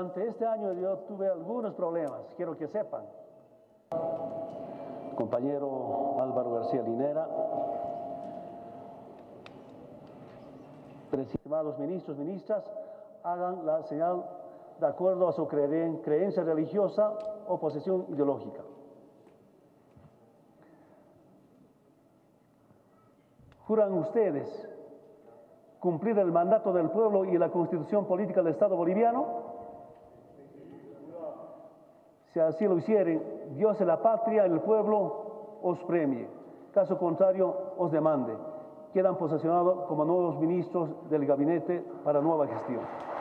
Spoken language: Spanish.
Durante este año yo tuve algunos problemas, quiero que sepan. Compañero Álvaro García Linera, estimados ministros, ministras, hagan la señal de acuerdo a su creencia religiosa o posición ideológica. ¿Juran ustedes cumplir el mandato del pueblo y la constitución política del Estado boliviano? Si así lo hicieren, Dios y la patria y el pueblo os premie. Caso contrario, os demande. Quedan posesionados como nuevos ministros del gabinete para nueva gestión.